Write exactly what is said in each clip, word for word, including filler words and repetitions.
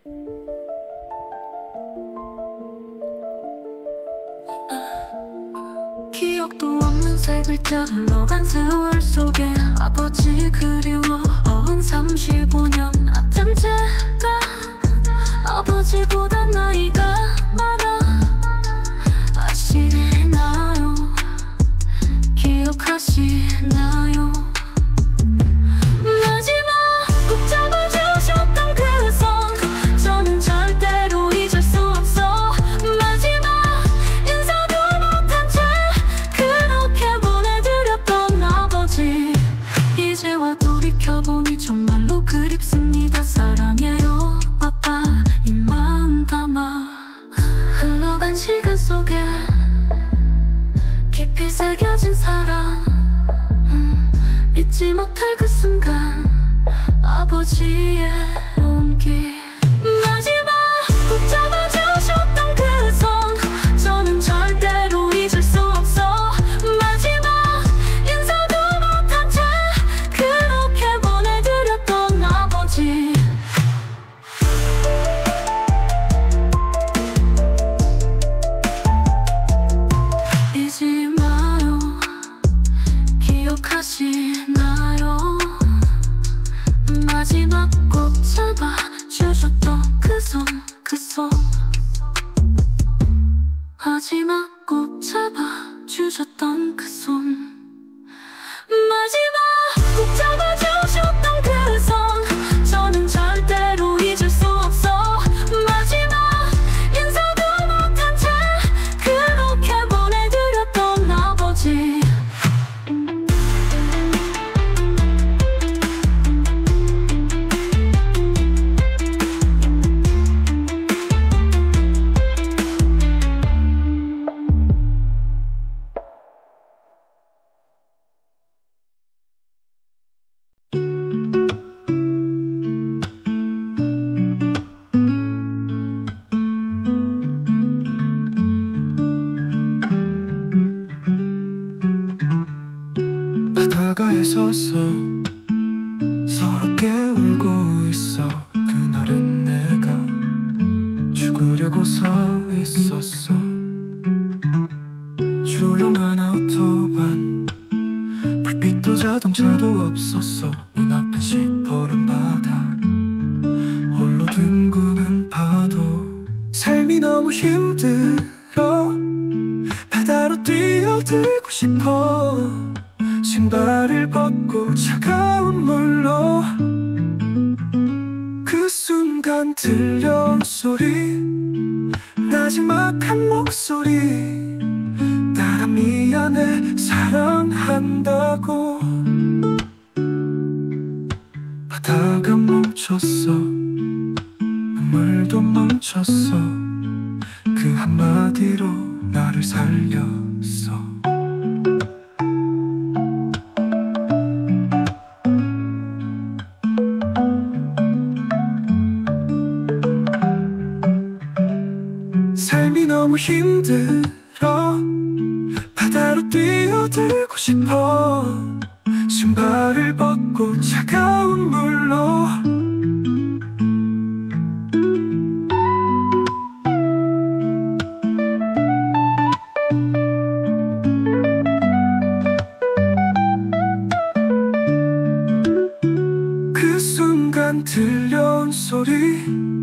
기억도 없는 세 글자 흘러간 세월 속에 아버지 그리워 어흥 삼십오 년 앞잠 제가 아버지보다 나이가 많아. 아시나요? 기억하시나요? 마지막 꼭 잡아주셨던 그 손, 저는 절대로 잊을 수 없어. 마지막 인사도 못한 채 그렇게 보내드렸던 아버지, 이제와 돌이켜보니 정말로 그립습니다. 사랑해요 아빠, 이 마음 담아. 흘러간 시간 속에 깊이 새겨진 사랑, 음, 잊지 못할 그 순간 아버지의 온기. 마지막 꼭 잡아주셨던 그 손, 저는 절대로 잊을 수 없어. 마지막 인사도 못한 채 그렇게 보내드렸던 아버지. 잊지 마요. 기억하시나요? 마지막 꼭 잡아주셨던 그 손, 그 손. 마지막 꼭 잡아주셨던 그 손. 마지막 꼭 잡아주셨던 그 손, 저는 절대로 잊을 수 없어. 마지막 인사도 못한 채 그렇게 보내드렸던 아버지. 바닷가에 서서 서럽게 울고 있어. 그날은 내가 죽으려고 서 있었어. 조용한 아우토반, 불빛도 자동차도 없었어. 눈앞엔 시퍼런 바다, 홀로 둥그는 파도. 삶이 너무 힘들어, 바다로 뛰어들고 싶어. 신발을 벗고 차가운 물로. 그 순간 들려온 소리, 나지막한 목소리. 나라 미안해, 사랑한다고. 바다가 멈췄어, 눈물도 멈췄어. 그 한마디로 나를 살렸어. 삶이 너무 힘들어, 바다로 뛰어들고 싶어. 신발을 벗고 차가운 물로. 그 순간 들려온 소리,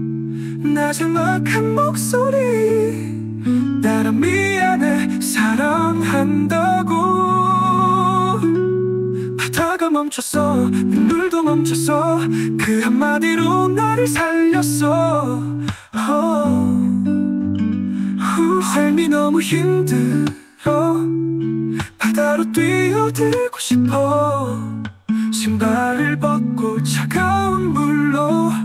나지막한 목소리. 나라 미안해, 사랑한다고. 바다가 멈췄어, 눈물도 멈췄어. 그 한마디로 나를 살렸어. oh. 후, 삶이 너무 힘들어, 바다로 뛰어들고 싶어. 신발을 벗고 차가운 물로.